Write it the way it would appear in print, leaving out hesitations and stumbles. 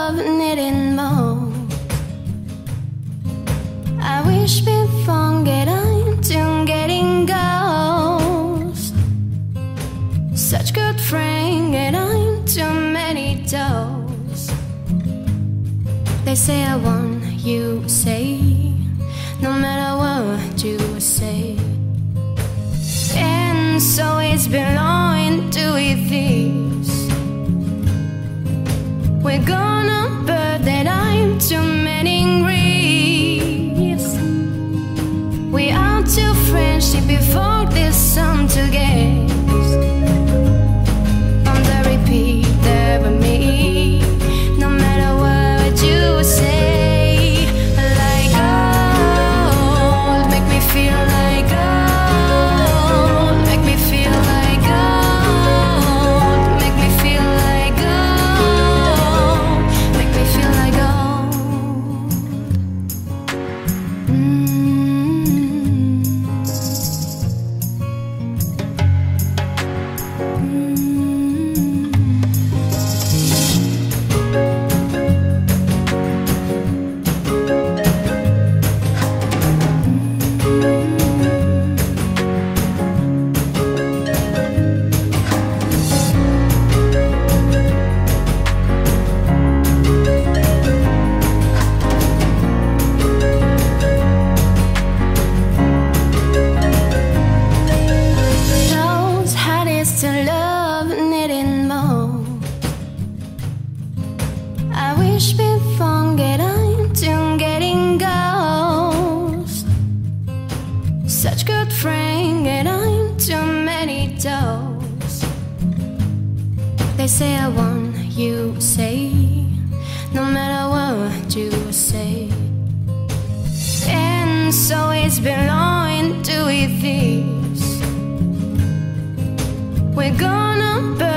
love needing more. I wish before getting to getting ghost. Such good friend getting too many toes. They say I want you say, no matter what you say. And so it's belonging to this. We're gonna burn that I'm too many reefs. We are too friendship before this song to get on the repeat there with me. No matter what you say, like gold, make me feel like gold, make me feel like gold, make me feel like gold, make me feel like gold. To love needing more. I wish before getting to getting ghost. Such good friend getting too many toes. They say I want you say, no matter what you say. And so it's belonging to this. We're gonna burn